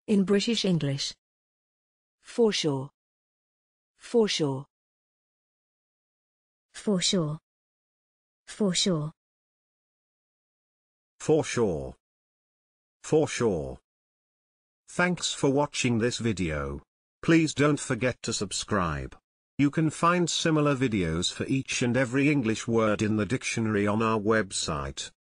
In British English. Foreshore. Foreshore. Foreshore. Foreshore. Foreshore. Foreshore. Thanks for watching this video. Please don't forget to subscribe. You can find similar videos for each and every English word in the dictionary on our website.